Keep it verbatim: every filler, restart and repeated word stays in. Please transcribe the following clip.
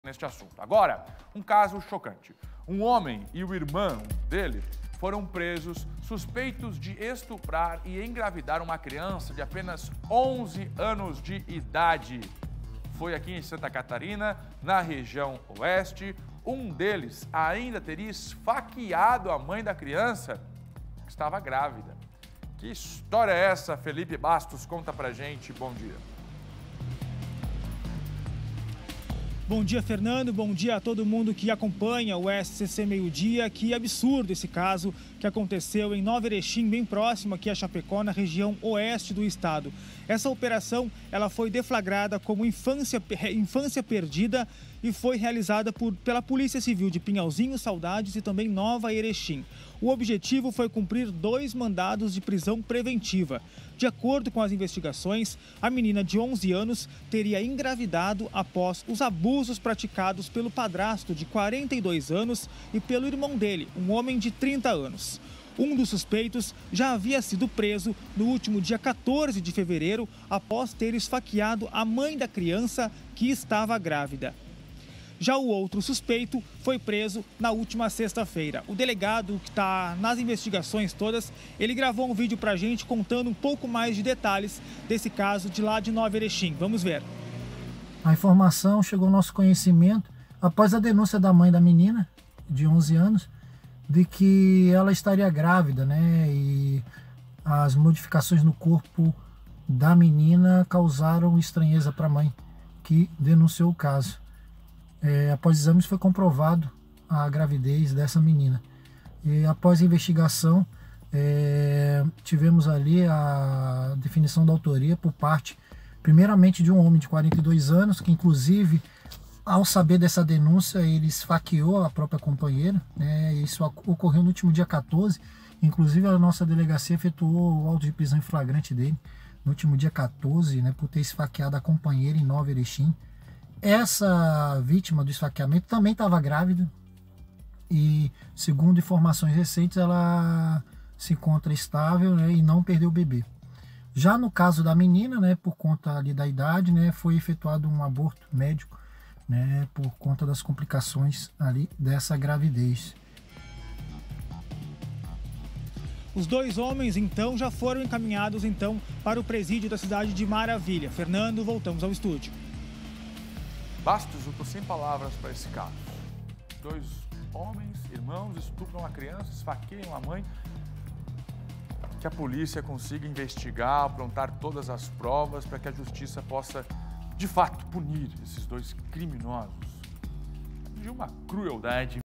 neste assunto. Agora, um caso chocante. Um homem e o irmão dele foram presos suspeitos de estuprar e engravidar uma criança de apenas onze anos de idade. Foi aqui em Santa Catarina, na região oeste. Um deles ainda teria esfaqueado a mãe da criança, que estava grávida. Que história é essa? Felipe Bastos conta pra gente. Bom dia. Bom dia, Fernando. Bom dia a todo mundo que acompanha o S C C Meio Dia. Que absurdo esse caso que aconteceu em Nova Erechim, bem próximo aqui a Chapecó, na região oeste do estado. Essa operação ela foi deflagrada como infância, infância perdida e foi realizada por, pela Polícia Civil de Pinhalzinho, Saudades e também Nova Erechim. O objetivo foi cumprir dois mandados de prisão preventiva. De acordo com as investigações, a menina de onze anos teria engravidado após os abusos praticados pelo padrasto de quarenta e dois anos e pelo irmão dele, um homem de trinta anos. Um dos suspeitos já havia sido preso no último dia quatorze de fevereiro após ter esfaqueado a mãe da criança que estava grávida. Já o outro suspeito foi preso na última sexta-feira. O delegado, que está nas investigações todas, ele gravou um vídeo para a gente contando um pouco mais de detalhes desse caso de lá de Nova Erechim. Vamos ver. A informação chegou ao nosso conhecimento após a denúncia da mãe da menina, de onze anos, de que ela estaria grávida, né? E as modificações no corpo da menina causaram estranheza para a mãe, que denunciou o caso. É, após exames foi comprovado a gravidez dessa menina. E após a investigação, é, tivemos ali a definição da autoria por parte, primeiramente, de um homem de quarenta e dois anos, que inclusive, ao saber dessa denúncia, ele esfaqueou a própria companheira, né? Isso ocorreu no último dia quatorze, inclusive a nossa delegacia efetuou o auto de prisão em flagrante dele, no último dia quatorze, né, por ter esfaqueado a companheira em Nova Erechim. Essa vítima do esfaqueamento também estava grávida e, segundo informações recentes, ela se encontra estável, né, e não perdeu o bebê. Já no caso da menina, né, por conta ali da idade, né, foi efetuado um aborto médico, né, por conta das complicações ali dessa gravidez. Os dois homens, então, já foram encaminhados então para o presídio da cidade de Maravilha. Fernando, voltamos ao estúdio. Bastos, eu tô sem palavras para esse caso. Dois homens, irmãos, estupram a criança, esfaqueiam a mãe. Que a polícia consiga investigar, aprontar todas as provas para que a justiça possa, de fato, punir esses dois criminosos de uma crueldade